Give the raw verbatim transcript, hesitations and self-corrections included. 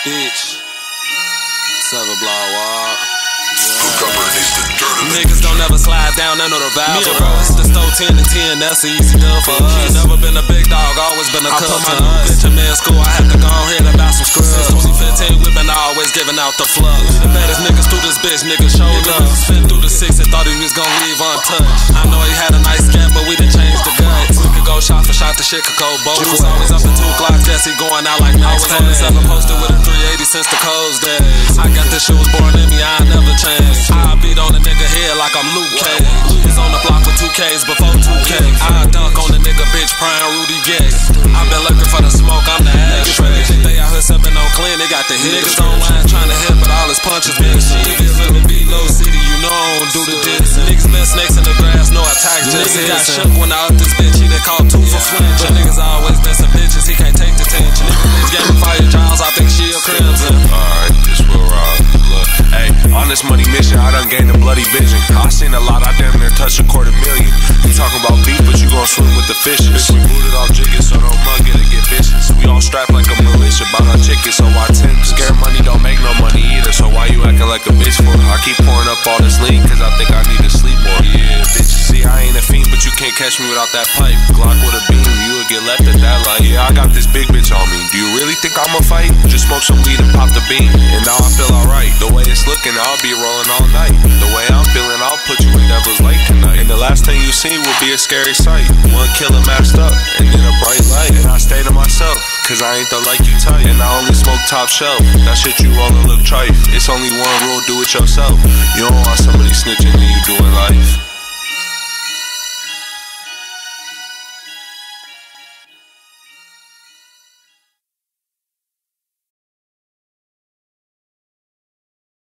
bitch. Seven block walk. Yeah. Niggas don't never slide down, none of the vibes. Me and bro, it's the stove ten and ten, that's the easy done for us. Never been a big dog, always been a cub. I put my new bitch in med school, I had to go ahead and buy some scrubs. Since twenty fifteen, we been always giving out the flux. The baddest niggas through this bitch, niggas showed up. Spin through the six and thought he was gonna leave untouched. I know he had a nice scam, but we done changed the guts. We could go shot for shot, the shit could go both. He was always up to two o'clock, guess he going out like Max Payne. I was on the seven posted with a three eighty since the codes days. I got this shit was born in me, I never changed. I beat on a nigga head like I'm Luke Cage. Was on the block with two K's before two K. I dunk on the nigga bitch, prime Rudy Gay. I been looking for the smoke, I'm the ashtray. They out here sipping on clean, they got the hit. Niggas online trying to hit, but all his punches been mischievous. Living below city, you know I don't do the diss. Niggas been snakes in the grass, no attack just hits. Got shook when I up this bitch, he done called two for flinch. But niggas always been some bitches, he can't take the tension. Niggas got me fire trials, I think she a crimson. Alright, this will rock. Look, hey, on this money mission, I done gained a bloody vision. I seen a lot, I damn near touched a quarter million. You talking about beef, but you gon' swim with the fishes. We booted off jiggers, so don't mug it and get vicious. We all strapped like a militia, bout our chickens, so I tend to. Scared money don't make no money either, so why you acting like a bitch for? I keep pouring up all this lean, cause I think I need to sleep more. Yeah, bitch, you see, I ain't a fiend, but you can't catch me without that pipe. Glock with a beam, you would get left at that light. Yeah, I got this big bitch on me. Do you really think I'ma fight? Just smoke some weed and pop the bean, and now I feel alright. The way it's looking, I'll be rolling all night. The way I'm feeling, I'll put you in Devil's Lake tonight. And the last thing you see will be a scary sight. One killer masked up, and then a bright light. And I stay to myself, cause I ain't the like you type. And I only smoke top shelf. That shit you rollin' look trife. It's only one rule, do it yourself. You don't want somebody snitching and you doing life.